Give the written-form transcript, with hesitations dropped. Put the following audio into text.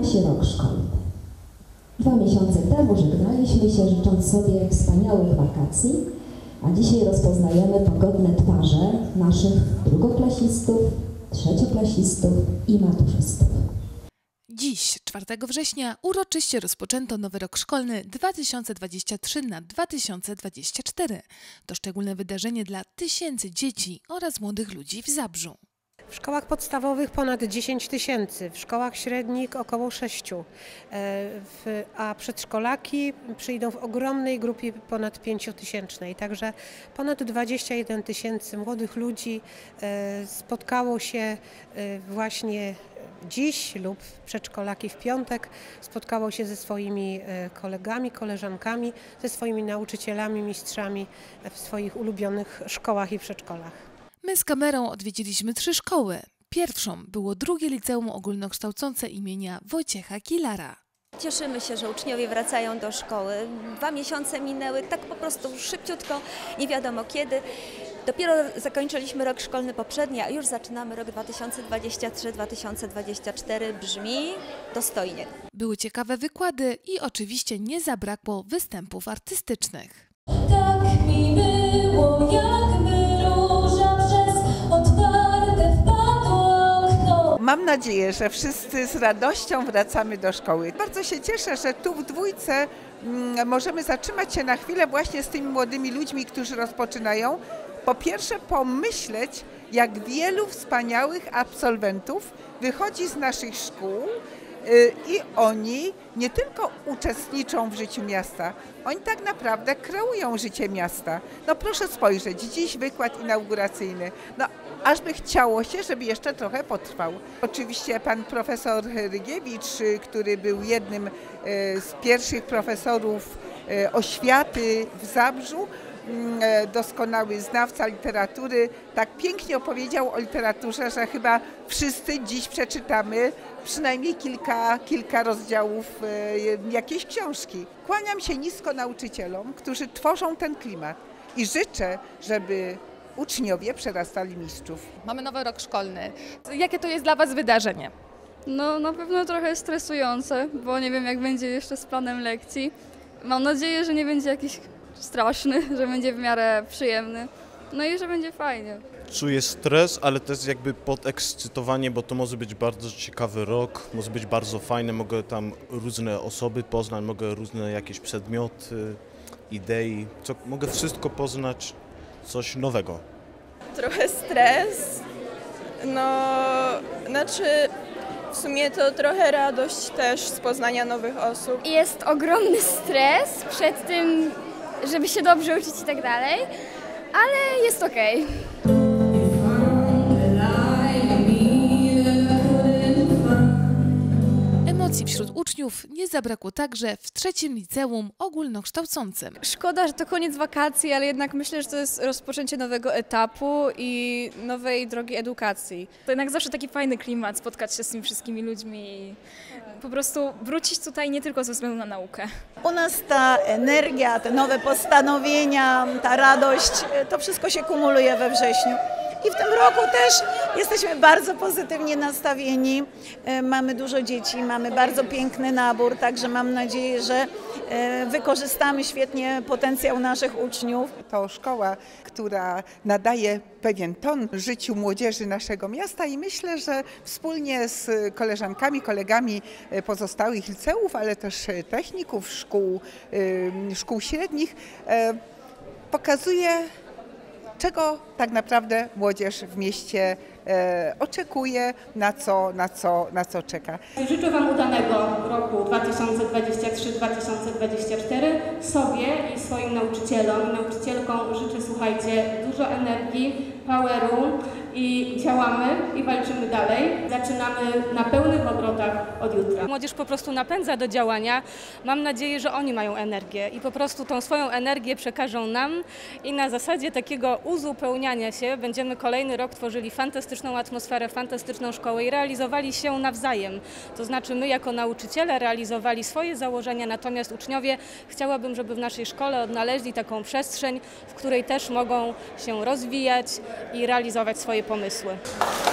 się rok szkolny. 2 miesiące temu żegnaliśmy się, życząc sobie wspaniałych wakacji, a dzisiaj rozpoznajemy pogodne twarze naszych drugoklasistów, trzecioklasistów i maturzystów. Dziś, 4 września, uroczyście rozpoczęto nowy rok szkolny 2023 na 2024. To szczególne wydarzenie dla tysięcy dzieci oraz młodych ludzi w Zabrzu. W szkołach podstawowych ponad 10 tysięcy, w szkołach średnich około 6, a przedszkolaki przyjdą w ogromnej grupie ponad 5-tysięcznej. Także ponad 21 tysięcy młodych ludzi spotkało się właśnie dziś lub przedszkolaki w piątek, spotkało się ze swoimi kolegami, koleżankami, ze swoimi nauczycielami, mistrzami w swoich ulubionych szkołach i przedszkolach. My z kamerą odwiedziliśmy 3 szkoły. Pierwszą było drugie liceum ogólnokształcące imienia Wojciecha Kilara. Cieszymy się, że uczniowie wracają do szkoły. 2 miesiące minęły tak po prostu szybciutko, nie wiadomo kiedy. Dopiero zakończyliśmy rok szkolny poprzedni, a już zaczynamy rok 2023-2024. Brzmi dostojnie. Były ciekawe wykłady i oczywiście nie zabrakło występów artystycznych. Tak mi było, jakby róża przez otwarte wpadło okno. Mam nadzieję, że wszyscy z radością wracamy do szkoły. Bardzo się cieszę, że tu w dwójce możemy zatrzymać się na chwilę właśnie z tymi młodymi ludźmi, którzy rozpoczynają. Po pierwsze pomyśleć, jak wielu wspaniałych absolwentów wychodzi z naszych szkół i oni nie tylko uczestniczą w życiu miasta, oni tak naprawdę kreują życie miasta. No proszę spojrzeć, dziś wykład inauguracyjny. No aż by chciało się, żeby jeszcze trochę potrwał. Oczywiście pan profesor Rygiewicz, który był jednym z pierwszych profesorów oświaty w Zabrzu, doskonały znawca literatury, tak pięknie opowiedział o literaturze, że chyba wszyscy dziś przeczytamy przynajmniej kilka rozdziałów jakiejś książki. Kłaniam się nisko nauczycielom, którzy tworzą ten klimat i życzę, żeby uczniowie przerastali mistrzów. Mamy nowy rok szkolny. Jakie to jest dla Was wydarzenie? No na pewno trochę stresujące, bo nie wiem jak będzie jeszcze z planem lekcji. Mam nadzieję, że nie będzie jakiś straszny, że będzie w miarę przyjemny, no i że będzie fajnie. Czuję stres, ale też jakby podekscytowanie, bo to może być bardzo ciekawy rok, może być bardzo fajny, mogę tam różne osoby poznać, mogę różne jakieś przedmioty, idei, mogę wszystko poznać, coś nowego. Trochę stres, w sumie to trochę radość też z poznania nowych osób. Jest ogromny stres przed tym, żeby się dobrze uczyć i tak dalej, ale jest okej. Emocji wśród uczniów nie zabrakło także w 3. liceum ogólnokształcącym. Szkoda, że to koniec wakacji, ale jednak myślę, że to jest rozpoczęcie nowego etapu i nowej drogi edukacji. To jednak zawsze taki fajny klimat, spotkać się z tymi wszystkimi ludźmi i po prostu wrócić tutaj nie tylko ze względu na naukę. U nas ta energia, te nowe postanowienia, ta radość, to wszystko się kumuluje we wrześniu. I w tym roku też jesteśmy bardzo pozytywnie nastawieni. Mamy dużo dzieci, mamy bardzo piękny nabór, także mam nadzieję, że wykorzystamy świetnie potencjał naszych uczniów. To szkoła, która nadaje pewien ton życiu młodzieży naszego miasta i myślę, że wspólnie z koleżankami, kolegami pozostałych liceów, ale też techników, szkół średnich pokazuje, czego tak naprawdę młodzież w mieście oczekuje, na co czeka. Życzę Wam udanego roku 2023-2024 sobie i swoim nauczycielom i nauczycielkom życzę, słuchajcie, dużo energii, poweru i działamy i walczymy dalej. Zaczynamy na pełnych obrotach od jutra. Młodzież po prostu napędza do działania. Mam nadzieję, że oni mają energię i po prostu tą swoją energię przekażą nam i na zasadzie takiego uzupełniania się będziemy kolejny rok tworzyli fantastyczną atmosferę, fantastyczną szkołę i realizowali się nawzajem. To znaczy my jako nauczyciele realizowali swoje założenia, natomiast uczniowie chciałabym, żeby w naszej szkole odnaleźli taką przestrzeń, w której też mogą się rozwijać i realizować swoje pomysły.